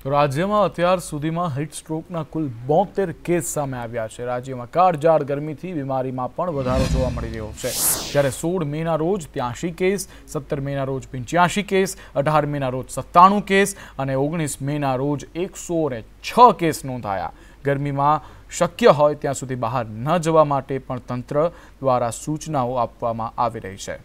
રાજ્યમાં અત્યાર સુધીમાં હીટ સ્ટ્રોકના કુલ 72 કેસ સામે આવ્યા છે। રાજ્યમાં કાળઝાળ ગરમીથી બીમારીમાં પણ વધારો જોવા મળી રહ્યો છે। જ્યારે 16 મેના રોજ 83 કેસ, 17 મેના રોજ 85 કેસ, 18 મેના રોજ 97 કેસ અને 19 મેના રોજ 106 કેસ નોંધાયા। ગરમીમાં શક્ય હોય ત્યાં સુધી બહાર ન જવા માટે પણ તંત્ર દ્વારા સૂચનાઓ આપવામાં આવી રહી છે।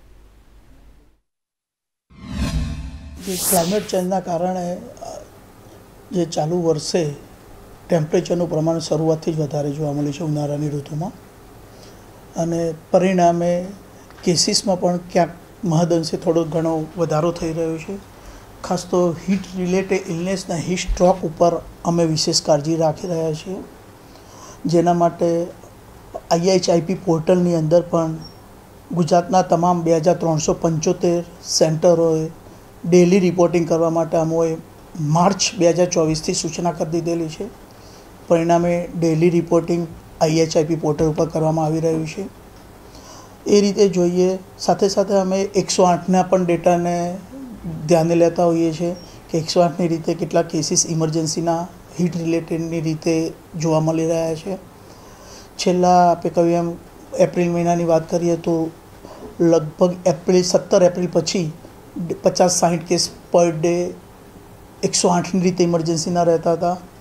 ક્લાઇમેટ ચેન્જના કારણે જે ચાલુ વર્ષે ટેમ્પરેચરનું પ્રમાણ શરૂઆતથી જ વધારે જોવા મળ્યું છે ઉનાળાની ઋતુમાં, અને પરિણામે કેસીસમાં પણ ક્યાંક મહદઅંશે થોડો ઘણો વધારો થઈ રહ્યો છે। ખાસ તો હીટ રિલેટેડ ઇલનેસના હીટ સ્ટ્રોક ઉપર અમે વિશેષ કાળજી રાખી રહ્યા છીએ, જેના માટે IHIP પોર્ટલની અંદર પણ ગુજરાતના તમામ 2375 સેન્ટરોએ ડેલી રિપોર્ટિંગ કરવા માટે અમોએ માર્ચ 2024થી સૂચના કરી દીધેલી છે। પરિણામે ડેલી રિપોર્ટિંગ IHIP પોર્ટલ ઉપર કરવામાં આવી રહ્યું છે। એ રીતે જોઈએ સાથે સાથે અમે 108ના પણ ડેટાને ધ્યાને લેતા હોઈએ છીએ કે 108ની રીતે કેટલા કેસીસ ઇમરજન્સીના હીટ રિલેટેડની રીતે જોવા મળી રહ્યા છે। છેલ્લા આપણે કહ્યું એમ એપ્રિલ મહિનાની વાત કરીએ તો લગભગ 17 એપ્રિલ પછી 50-60 કેસ પર ડે 108ની રીતે ઇમરજન્સીના રહેતા હતા।